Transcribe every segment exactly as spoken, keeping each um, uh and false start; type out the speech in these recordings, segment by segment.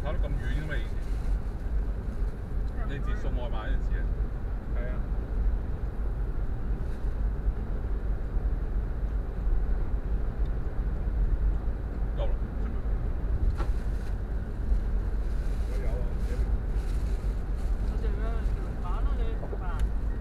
跑得咁遠嘅嘛以前。你自送外賣嗰陣時啊？係啊。夠啦。我有啊。 我哋咧食飯咯，你食飯。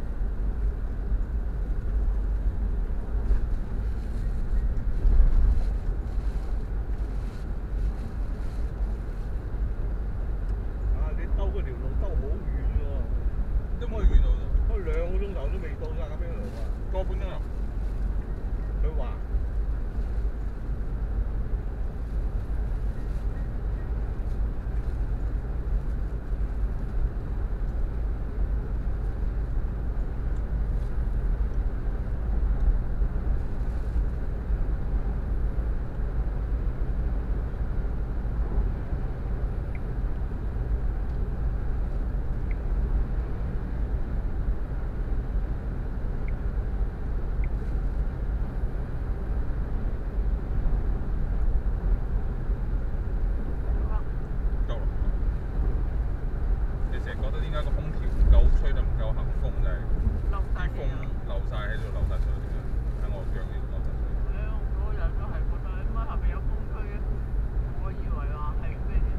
啊！你兜嗰條路兜好遠喎， 都唔可以遠到啫。 開兩個鐘頭都未到㗎，咁樣路啊， 個半鐘頭。 佢話。 覺得點解個空調唔夠吹得唔夠行風就係啲風漏晒喺度漏晒出嚟嘅，喺我腳呢度漏晒出嚟。 係啊，我日都係覺得點解下邊有風吹嘅？我以為話係咩嘅？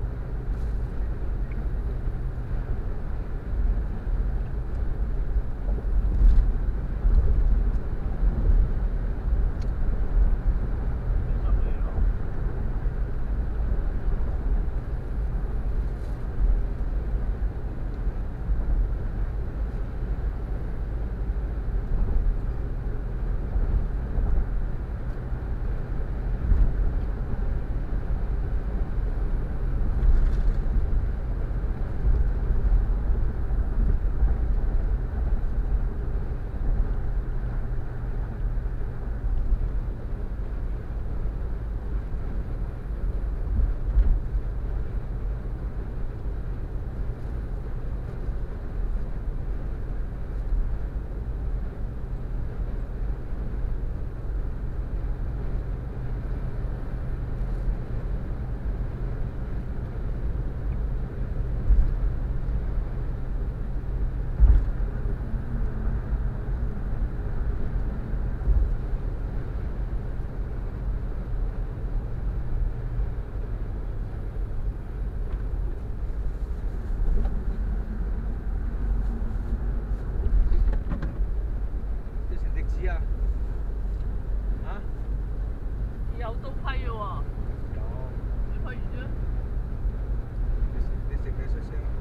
有刀批嘅喎。有。你批完啫？ 你食你食咩出聲啊？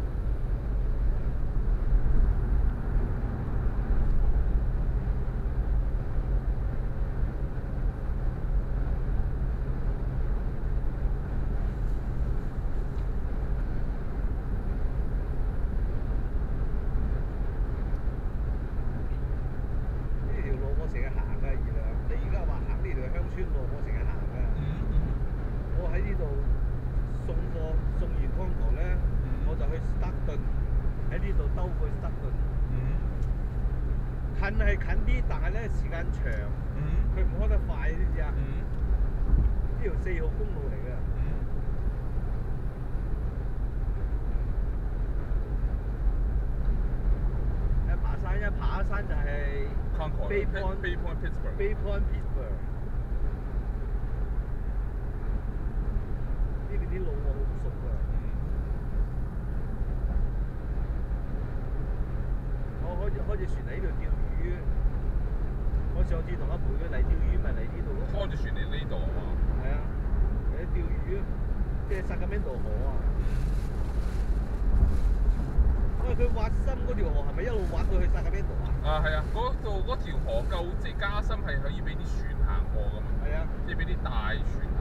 呢條路我成日行㗎，而家你而家話行呢條鄉村路，我成日行㗎。我喺呢度送貨，送完康堂咧，我就去斯德頓，喺呢度兜去斯德頓。近係近啲，但係咧時間長，佢唔開得快，知唔知啊？呢條四號公路嚟㗎。一爬山，一爬山就係 Bay Point Bay Point Pittsburgh Bay Point Pittsburgh。呢邊啲路我好熟㗎。我開隻開隻船喺呢度釣魚。我上次同阿培佢嚟釣魚，咪嚟呢度咯。 開隻船嚟呢度係嘛？ 係啊，嚟釣魚，即係 Sacramento 河啊。喂，佢挖深嗰條河係咪一路挖到去 Sacramento 啊？ 啊係啊，嗰度嗰條河夠即係加深係可以俾啲船行過㗎嘛。 係啊， 即係俾啲大船